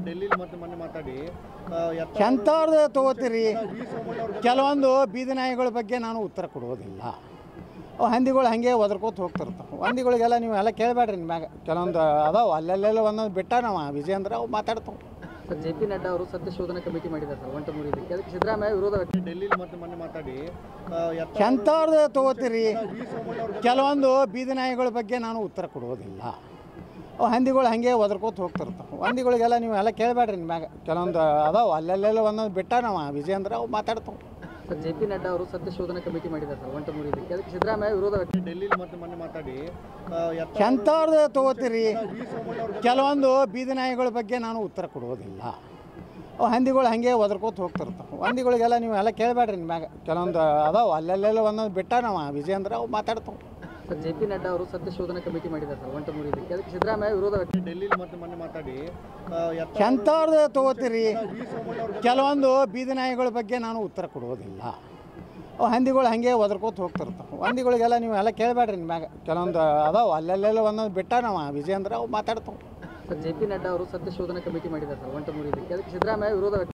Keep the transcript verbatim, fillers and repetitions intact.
ಡೆಲ್ಲಿಲಿ ಮತ್ತೆ ಮೊನ್ನೆ ಮಾತಾಡಿ ಎಂಥವ್ರದ್ದು ತಗೋತೀರಿ. ಕೆಲವೊಂದು ಬೀದಿ ನಾಯಿಗಳ ಬಗ್ಗೆ ನಾನು ಉತ್ತರ ಕೊಡೋದಿಲ್ಲ. ಅವು ಹಂದಿಗಳು ಹಾಗೆ ಒದರ್ಕೋತ ಹೋಗ್ತಿರ್ತಾವೆ. ಹಂದಿಗಳಿಗೆಲ್ಲ ನೀವು ಎಲ್ಲ ಕೇಳಬೇಡ್ರಿ. ನಿಮ್ಮ ಮ್ಯಾಗ ಕೆಲವೊಂದು ಅದಾವೆ ಅಲ್ಲೆಲ್ಲೆಲ್ಲ ಒಂದೊಂದು ಬಿಟ್ಟ ನಾವು ವಿಜೇಂದ್ರ ಅವು ಮಾತಾಡ್ತಾವೆ. ಸರ್ ಜೆ ಪಿ ನಡ್ಡಾ ಅವರು ಸತ್ಯ ಶೋಧನಾ ಕಮಿಟಿ ಮಾಡಿದ್ದಾರೆ ಸರ್ ಒಂಟ ಮುರಿದಕ್ಕೆ, ಅದಕ್ಕೆ ಸಿದ್ದರಾಮಯ್ಯ ವಿರೋಧ ವ್ಯಕ್ತ. ಡೆಲ್ಲಿಲಿ ಮತ್ತೆ ಮೊನ್ನೆ ಮಾತಾಡಿ ಎಂಥವ್ರದ್ದು ತಗೋತೀರಿ. ಕೆಲವೊಂದು ಬೀದಿ ನಾಯಿಗಳ ಬಗ್ಗೆ ನಾನು ಉತ್ತರ ಕೊಡೋದಿಲ್ಲ. ಅವು ಹಂದಿಗಳು ಹಾಗೆ ಒದರ್ಕೋತ ಹೋಗ್ತಿರ್ತಾವೆ. ಹಂದಿಗಳಿಗೆಲ್ಲ ನೀವು ಎಲ್ಲ ಕೇಳಬೇಡ್ರಿ. ನಿಮ್ಮ ಮ್ಯಾಗ ಕೆಲವೊಂದು ಅದಾವೆ ಅಲ್ಲೆಲ್ಲೆಲ್ಲ ಒಂದೊಂದು ಬಿಟ್ಟ ನಾವು ವಿಜೇಂದ್ರ ಅವು ಮಾತಾಡ್ತಾವೆ. ಸರ್ ಜೆ ಪಿ ನಡ್ಡಾ ಅವರು ಸತ್ಯ ಶೋಧನಾ ಕಮಿಟಿ ಮಾಡಿದ್ದಾರೆ ಸರ್ ಒಂಟ ಮುರಿದಕ್ಕೆ, ಅದಕ್ಕೆ ಸಿದ್ದರಾಮಯ್ಯ ವಿರೋಧ ವ್ಯಕ್ತ. ಡೆಲ್ಲಿಲಿ ಮತ್ತೆ ಮೊನ್ನೆ ಮಾತಾಡಿ ಎಂಥವ್ರದ್ದು ತಗೋತೀರಿ. ಕೆಲವೊಂದು ಬೀದಿ ನಾಯಿಗಳ ಬಗ್ಗೆ ನಾನು ಉತ್ತರ ಕೊಡೋದಿಲ್ಲ. ಅವು ಹಂದಿಗಳು ಹಾಗೆ ಒದರ್ಕೋತ ಹೋಗ್ತಿರ್ತಾವೆ. ಹಂದಿಗಳಿಗೆಲ್ಲ ನೀವು ಎಲ್ಲ ಕೇಳಬೇಡ್ರಿ. ನಿಮ್ಮ ಮ್ಯಾಗ ಕೆಲವೊಂದು ಅದಾವೆ ಅಲ್ಲೆಲ್ಲೆಲ್ಲ ಒಂದೊಂದು ಬಿಟ್ಟ ನಾವು ವಿಜೇಂದ್ರ ಅವು ಮಾತಾಡ್ತಾವೆ. ಸರ್ ಜೆ ಪಿ ನಡ್ಡಾ ಅವರು ಸತ್ಯ ಶೋಧನಾ ಕಮಿಟಿ ಮಾಡಿದ್ದಾರೆ ಸರ್ ಒಂಟ ಮುರಿದಕ್ಕೆ, ಅದಕ್ಕೆ ಸಿದ್ದರಾಮಯ್ಯ ವಿರೋಧ ವ್ಯಕ್ತ. ಡೆಲ್ಲಿಲಿ ಮತ್ತೆ ಮೊನ್ನೆ ಮಾತಾಡಿ ಎಂಥವ್ರದ್ದು ತಗೋತೀರಿ. ಕೆಲವೊಂದು ಬೀದಿ ನಾಯಿಗಳ ಬಗ್ಗೆ ನಾನು ಉತ್ತರ ಕೊಡೋದಿಲ್ಲ. ಅವು ಹಂದಿಗಳು ಹಾಗೆ ಒದರ್ಕೋತ ಹೋಗ್ತಿರ್ತಾವೆ. ಹಂದಿಗಳಿಗೆಲ್ಲ ನೀವು ಎಲ್ಲ ಕೇಳಬೇಡ್ರಿ. ನಿಮ್ಮ ಮ್ಯಾಗ ಕೆಲವೊಂದು ಅದಾವೆ ಅಲ್ಲೆಲ್ಲೆಲ್ಲ ಒಂದೊಂದು ಬಿಟ್ಟ ನಾವು ವಿಜೇಂದ್ರ ಅವು ಮಾತಾಡ್ತಾವೆ. ಸರ್ ಜೆ ಪಿ ನಡ್ಡಾ ಅವರು ಸತ್ಯ ಶೋಧನಾ ಕಮಿಟಿ ಮಾಡಿದ್ದಾರೆ ಸರ್ ಒಂಟ ಮುರಿದಕ್ಕೆ, ಅದಕ್ಕೆ ಸಿದ್ದರಾಮಯ್ಯ ವಿರೋಧ ವ್ಯಕ್ತ.